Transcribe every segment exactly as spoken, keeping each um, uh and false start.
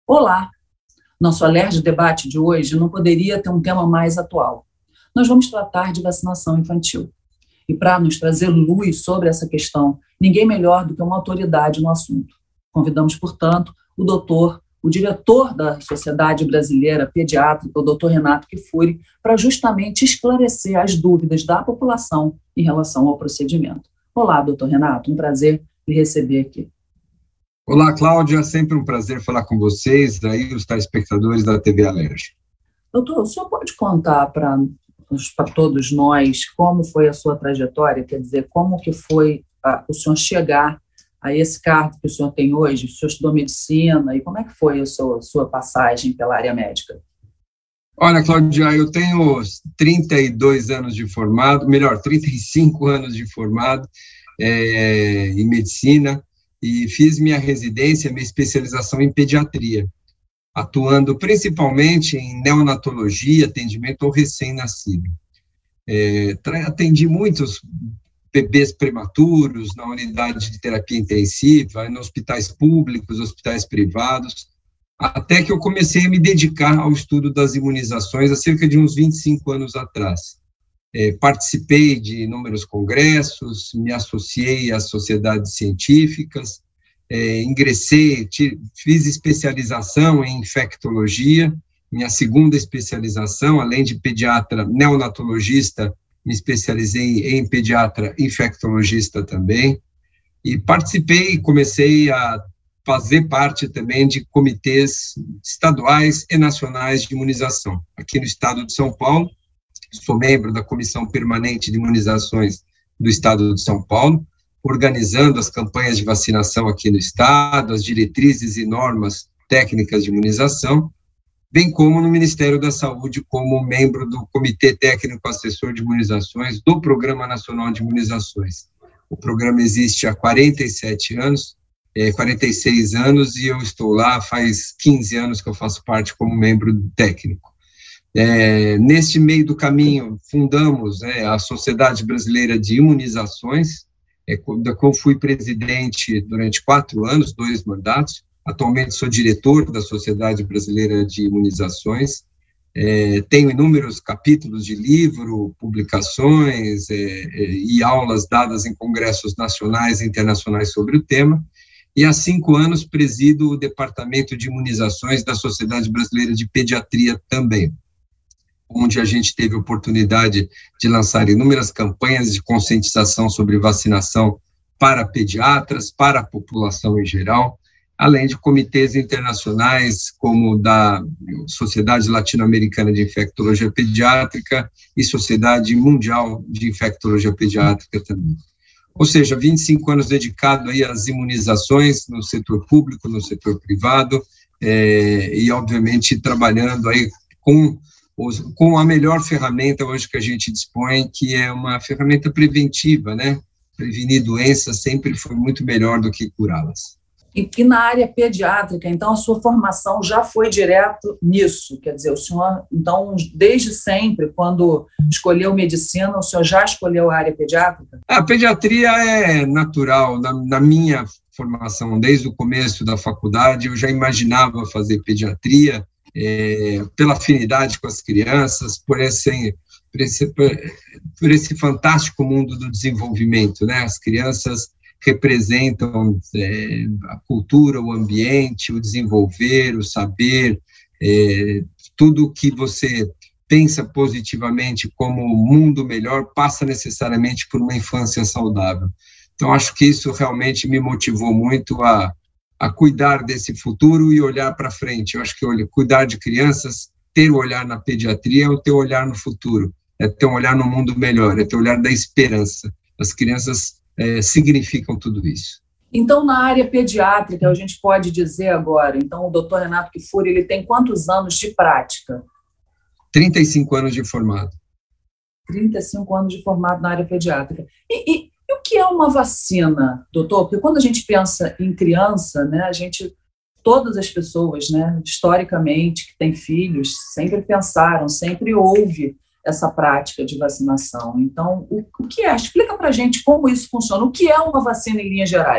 Olá! Nosso Alerj Debate de hoje não poderia ter um tema mais atual. Nós vamos tratar de vacinação infantil. E para nos trazer luz sobre essa questão, ninguém melhor do que uma autoridade no assunto. Convidamos, portanto, o doutor, o diretor da Sociedade Brasileira Pediátrica, o doutor Renato Kfouri, para justamente esclarecer as dúvidas da população em relação ao procedimento. Olá, doutor Renato, um prazer lhe receber aqui. Olá, Cláudia, sempre um prazer falar com vocês, daí os telespectadores da T V Alerj. Doutor, o senhor pode contar para para todos nós como foi a sua trajetória, quer dizer, como que foi a, o senhor chegar a esse cargo que o senhor tem hoje? O senhor estudou medicina e como é que foi a sua, sua passagem pela área médica? Olha, Cláudia, eu tenho trinta e dois anos de formado, melhor, trinta e cinco anos de formado é, em medicina, e fiz minha residência, minha especialização em pediatria, atuando principalmente em neonatologia, atendimento ao recém-nascido. É, atendi muitos bebês prematuros na unidade de terapia intensiva, em hospitais públicos, hospitais privados, até que eu comecei a me dedicar ao estudo das imunizações há cerca de uns vinte e cinco anos atrás. É, participei de inúmeros congressos, me associei às sociedades científicas, é, ingressei, fiz especialização em infectologia, minha segunda especialização, além de pediatra neonatologista, me especializei em pediatra infectologista também, e participei e comecei a fazer parte também de comitês estaduais e nacionais de imunização. Aqui no estado de São Paulo, sou membro da Comissão Permanente de Imunizações do Estado de São Paulo, organizando as campanhas de vacinação aqui no Estado, as diretrizes e normas técnicas de imunização, bem como no Ministério da Saúde, como membro do Comitê Técnico Assessor de Imunizações do Programa Nacional de Imunizações. O programa existe há quarenta e sete anos, é, quarenta e seis anos, e eu estou lá faz quinze anos que eu faço parte como membro técnico. É, neste meio do caminho, fundamos é, a Sociedade Brasileira de Imunizações, é, da qual fui presidente durante quatro anos, dois mandatos. Atualmente sou diretor da Sociedade Brasileira de Imunizações. É, tenho inúmeros capítulos de livro, publicações é, é, e aulas dadas em congressos nacionais e internacionais sobre o tema. E há cinco anos presido o Departamento de Imunizações da Sociedade Brasileira de Pediatria também, onde a gente teve a oportunidade de lançar inúmeras campanhas de conscientização sobre vacinação para pediatras, para a população em geral, além de comitês internacionais como da Sociedade Latino-Americana de Infectologia Pediátrica e Sociedade Mundial de Infectologia Pediátrica também. Ou seja, vinte e cinco anos dedicado aí às imunizações no setor público, no setor privado, é, e obviamente trabalhando aí com com a melhor ferramenta hoje que a gente dispõe, que é uma ferramenta preventiva, né? Prevenir doenças sempre foi muito melhor do que curá-las. E, e na área pediátrica, então, a sua formação já foi direto nisso? Quer dizer, o senhor, então, desde sempre, quando escolheu medicina, o senhor já escolheu a área pediátrica? A pediatria é natural. Na, na minha formação, desde o começo da faculdade, eu já imaginava fazer pediatria, É, pela afinidade com as crianças, por esse, por, esse, por esse fantástico mundo do desenvolvimento, né? As crianças representam é, a cultura, o ambiente, o desenvolver, o saber, é, tudo que você pensa positivamente como um mundo melhor passa necessariamente por uma infância saudável. Então, acho que isso realmente me motivou muito a a cuidar desse futuro e olhar para frente. Eu acho que olha, cuidar de crianças, ter o olhar na pediatria é o ter o olhar no futuro, é ter um olhar no mundo melhor, é ter o olhar da esperança. As crianças é, significam tudo isso. Então, na área pediátrica, a gente pode dizer agora, então o doutor Renato Kfouri, ele tem quantos anos de prática? trinta e cinco anos de formado. trinta e cinco anos de formado na área pediátrica. E, e E o que é uma vacina, doutor? Porque quando a gente pensa em criança, né, a gente, todas as pessoas, né, historicamente, que têm filhos, sempre pensaram, sempre houve essa prática de vacinação. Então, o, o que é? Explica para a gente como isso funciona. O que é uma vacina em linhas gerais?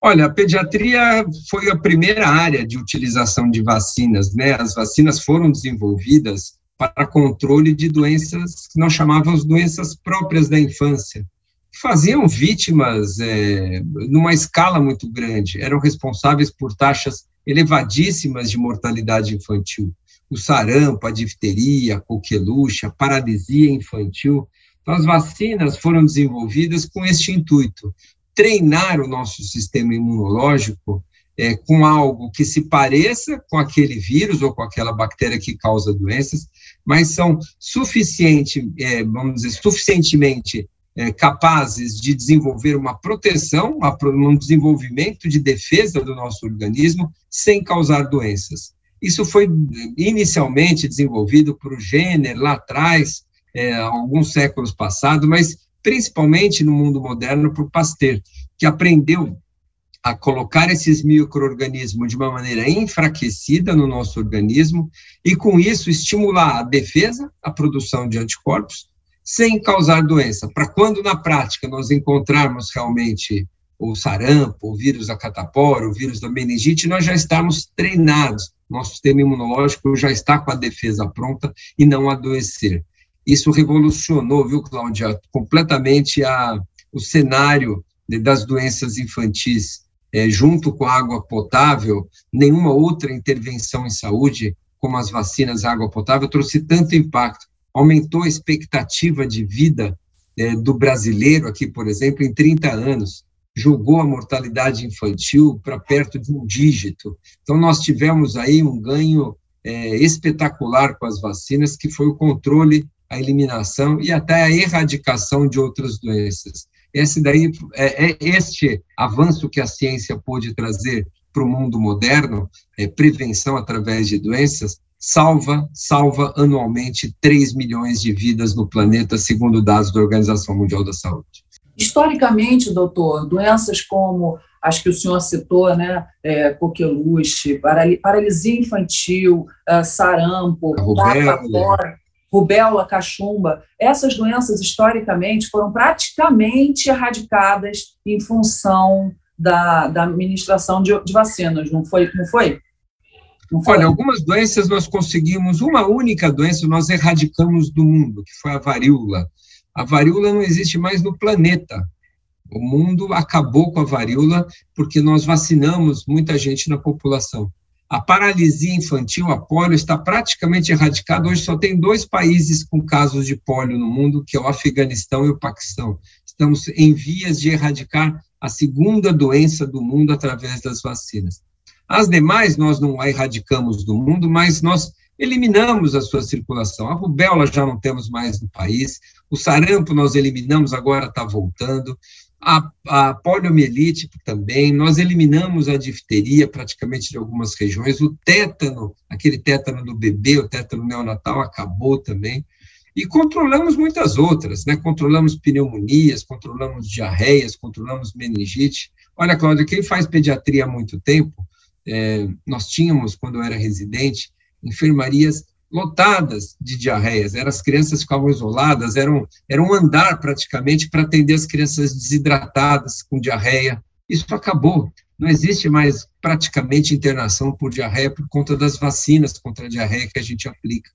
Olha, a pediatria foi a primeira área de utilização de vacinas, né? As vacinas foram desenvolvidas para controle de doenças que nós chamávamos doenças próprias da infância, que faziam vítimas é, numa escala muito grande, eram responsáveis por taxas elevadíssimas de mortalidade infantil. O sarampo, a difteria, a coqueluche, a paralisia infantil. Então, as vacinas foram desenvolvidas com este intuito, treinar o nosso sistema imunológico é, com algo que se pareça com aquele vírus ou com aquela bactéria que causa doenças, mas são suficiente, é, vamos dizer, suficientemente é, capazes de desenvolver uma proteção, um desenvolvimento de defesa do nosso organismo sem causar doenças. Isso foi inicialmente desenvolvido por Jenner lá atrás, é, alguns séculos passados, mas principalmente no mundo moderno por Pasteur, que aprendeu a colocar esses micro-organismos de uma maneira enfraquecida no nosso organismo e, com isso, estimular a defesa, a produção de anticorpos, sem causar doença, para quando, na prática, nós encontrarmos realmente o sarampo, o vírus da catapora, o vírus da meningite, nós já estamos treinados, nosso sistema imunológico já está com a defesa pronta e não adoecer. Isso revolucionou, viu, Cláudia, completamente a, o cenário das doenças infantis. É, junto com a água potável, nenhuma outra intervenção em saúde, como as vacinas e a água potável, trouxe tanto impacto. Aumentou a expectativa de vida é, do brasileiro aqui, por exemplo, em trinta anos. Jogou a mortalidade infantil para perto de um dígito. Então, nós tivemos aí um ganho é, espetacular com as vacinas, que foi o controle, a eliminação e até a erradicação de outras doenças. Esse daí é, é este avanço que a ciência pôde trazer para o mundo moderno, é, prevenção através de doenças, salva, salva anualmente três milhões de vidas no planeta, segundo dados da Organização Mundial da Saúde. Historicamente, doutor, doenças como as que o senhor citou, né, é, coqueluche, paralisia infantil, uh, sarampo, catapora, rubéola, cachumba, essas doenças, historicamente, foram praticamente erradicadas em função da, da administração de, de vacinas, não foi? Não foi? Não foi? Olha, algumas doenças nós conseguimos, uma única doença nós erradicamos do mundo, que foi a varíola. A varíola não existe mais no planeta. O mundo acabou com a varíola porque nós vacinamos muita gente na população. A paralisia infantil, a polio, está praticamente erradicada. Hoje só tem dois países com casos de polio no mundo, que é o Afeganistão e o Paquistão. Estamos em vias de erradicar a segunda doença do mundo através das vacinas. As demais nós não a erradicamos do mundo, mas nós eliminamos a sua circulação. A rubéola já não temos mais no país, o sarampo nós eliminamos, agora está voltando. A, a poliomielite também, nós eliminamos a difteria praticamente de algumas regiões, o tétano, aquele tétano do bebê, o tétano neonatal acabou também, e controlamos muitas outras, né? Controlamos pneumonias, controlamos diarreias, controlamos meningite. Olha, Cláudia, quem faz pediatria há muito tempo, é, nós tínhamos, quando eu era residente, enfermarias lotadas de diarreias, eram, as crianças ficavam isoladas, eram, era um andar praticamente para atender as crianças desidratadas com diarreia. Isso acabou, não existe mais praticamente internação por diarreia por conta das vacinas contra a diarreia que a gente aplica.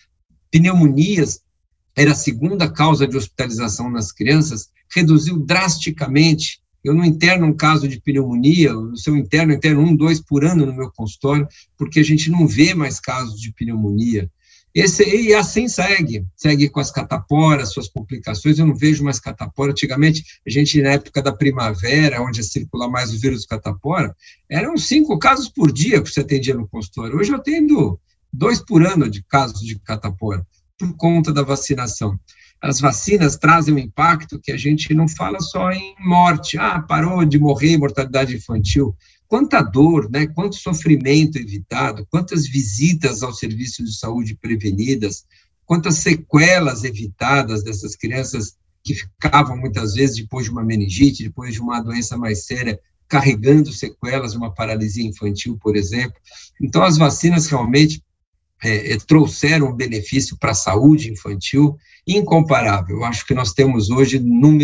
Pneumonias era a segunda causa de hospitalização nas crianças, reduziu drasticamente. Eu não interno um caso de pneumonia, se eu interno, eu interno um, dois por ano no meu consultório, porque a gente não vê mais casos de pneumonia. Esse, e assim segue, segue com as cataporas, suas complicações. Eu não vejo mais catapora. Antigamente, a gente, na época da primavera, onde circula mais o vírus catapora, eram cinco casos por dia que você atendia no consultório. Hoje eu atendo dois por ano de casos de catapora, por conta da vacinação. As vacinas trazem um impacto que a gente não fala só em morte, ah, parou de morrer, mortalidade infantil. Quanta dor, né? Quanto sofrimento evitado, quantas visitas ao serviço de saúde prevenidas, quantas sequelas evitadas dessas crianças que ficavam muitas vezes depois de uma meningite, depois de uma doença mais séria, carregando sequelas, uma paralisia infantil, por exemplo. Então, as vacinas realmente É, trouxeram um benefício para a saúde infantil incomparável. Eu acho que nós temos hoje números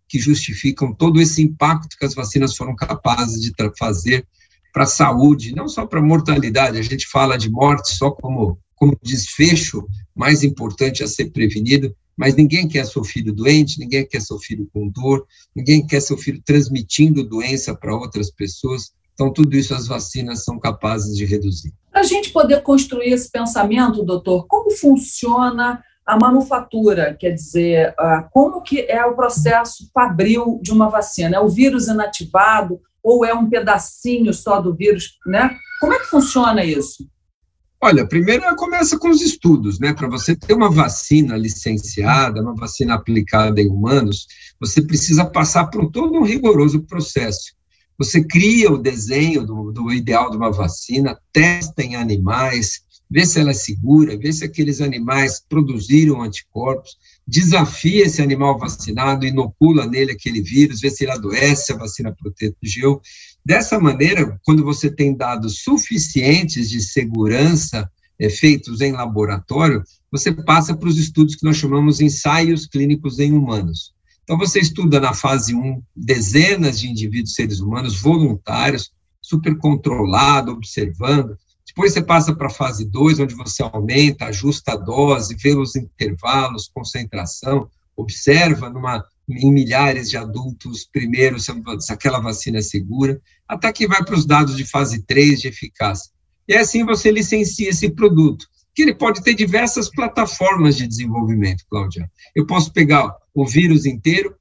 que justificam todo esse impacto que as vacinas foram capazes de fazer para a saúde, não só para a mortalidade. A gente fala de morte só como, como desfecho mais importante a ser prevenido, mas ninguém quer seu filho doente, ninguém quer seu filho com dor, ninguém quer seu filho transmitindo doença para outras pessoas. Então, tudo isso as vacinas são capazes de reduzir. Para a gente poder construir esse pensamento, doutor, como funciona a manufatura? Quer dizer, como que é o processo fabril de uma vacina? É o vírus inativado ou é um pedacinho só do vírus, né? Como é que funciona isso? Olha, primeiro começa com os estudos, né? Para você ter uma vacina licenciada, uma vacina aplicada em humanos, você precisa passar por todo um rigoroso processo. Você cria o desenho do, do ideal de uma vacina, testa em animais, vê se ela é segura, vê se aqueles animais produziram anticorpos, desafia esse animal vacinado, inocula nele aquele vírus, vê se ele adoece, a vacina protegeu. Dessa maneira, quando você tem dados suficientes de segurança é, feitos em laboratório, você passa para os estudos que nós chamamos de ensaios clínicos em humanos. Então, você estuda na fase um dezenas de indivíduos, seres humanos, voluntários, super controlado, observando. Depois você passa para a fase dois, onde você aumenta, ajusta a dose, vê os intervalos, concentração, observa numa, em milhares de adultos, primeiro, se, se aquela vacina é segura, até que vai para os dados de fase três de eficácia. E assim você licencia esse produto, que ele pode ter diversas plataformas de desenvolvimento, Cláudia. Eu posso pegar o vírus inteiro,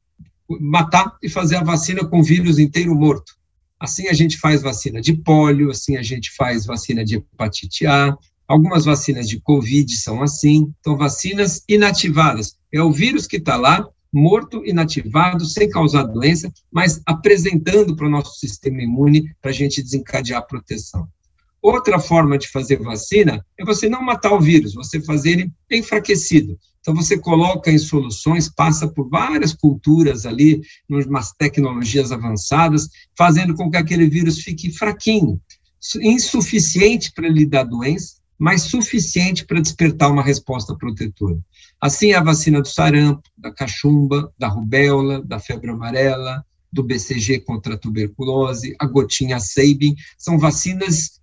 matar e fazer a vacina com o vírus inteiro morto. Assim a gente faz vacina de pólio, assim a gente faz vacina de hepatite A, algumas vacinas de Covid são assim, então vacinas inativadas. É o vírus que está lá, morto, inativado, sem causar doença, mas apresentando para o nosso sistema imune para a gente desencadear a proteção. Outra forma de fazer vacina é você não matar o vírus, você fazer ele enfraquecido. Então, você coloca em soluções, passa por várias culturas ali, umas tecnologias avançadas, fazendo com que aquele vírus fique fraquinho, insuficiente para ele dar doença, mas suficiente para despertar uma resposta protetora. Assim, a vacina do sarampo, da cachumba, da rubéola, da febre amarela, do B C G contra a tuberculose, a gotinha Sabin, são vacinas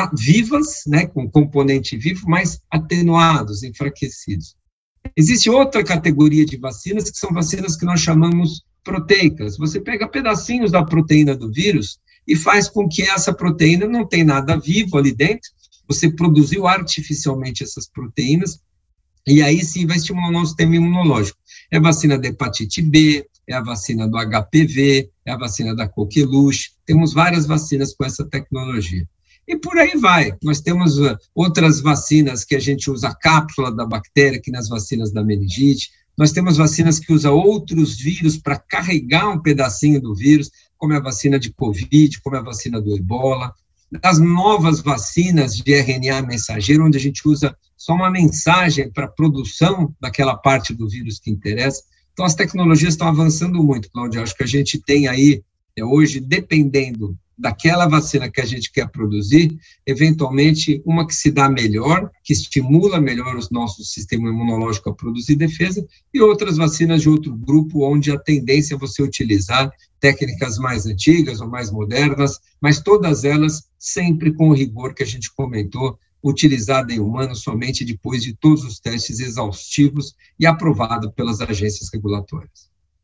vivas, né, com componente vivo, mas atenuados, enfraquecidos. Existe outra categoria de vacinas, que são vacinas que nós chamamos proteicas. Você pega pedacinhos da proteína do vírus e faz com que essa proteína não tenha nada vivo ali dentro, você produziu artificialmente essas proteínas, e aí sim vai estimular o nosso sistema imunológico. É a vacina da hepatite B, é a vacina do H P V, é a vacina da coqueluche, temos várias vacinas com essa tecnologia. E por aí vai, nós temos outras vacinas que a gente usa a cápsula da bactéria, que nas vacinas da meningite, nós temos vacinas que usam outros vírus para carregar um pedacinho do vírus, como a vacina de Covid, como a vacina do Ebola, as novas vacinas de R N A mensageiro, onde a gente usa só uma mensagem para a produção daquela parte do vírus que interessa. Então, as tecnologias estão avançando muito, Cláudia. Acho que a gente tem aí, hoje, dependendo daquela vacina que a gente quer produzir, eventualmente, uma que se dá melhor, que estimula melhor o nosso sistema imunológico a produzir defesa, e outras vacinas de outro grupo, onde a tendência é você utilizar técnicas mais antigas ou mais modernas, mas todas elas sempre com o rigor que a gente comentou, utilizada em humanos somente depois de todos os testes exaustivos e aprovado pelas agências regulatórias.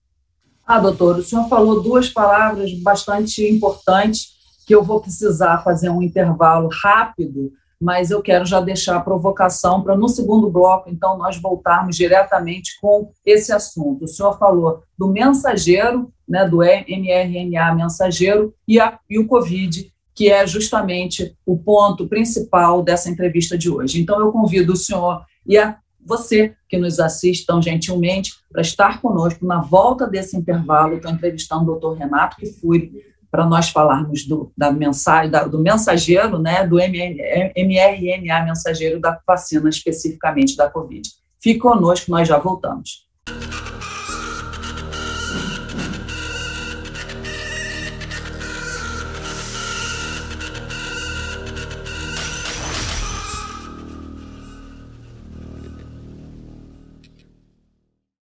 Ah, doutor, o senhor falou duas palavras bastante importantes que eu vou precisar fazer um intervalo rápido, mas eu quero já deixar a provocação para, no segundo bloco, então, nós voltarmos diretamente com esse assunto. O senhor falou do mensageiro, né, do M R N A mensageiro e, a, e o Covid, que é justamente o ponto principal dessa entrevista de hoje. Então, eu convido o senhor e a você que nos assiste tão gentilmente para estar conosco na volta desse intervalo. Estou entrevistando o doutor Renato Kfouri para nós falarmos do, da mensagem, da, do mensageiro, né, do M R N A mensageiro da vacina, especificamente da Covid. Fique conosco, nós já voltamos.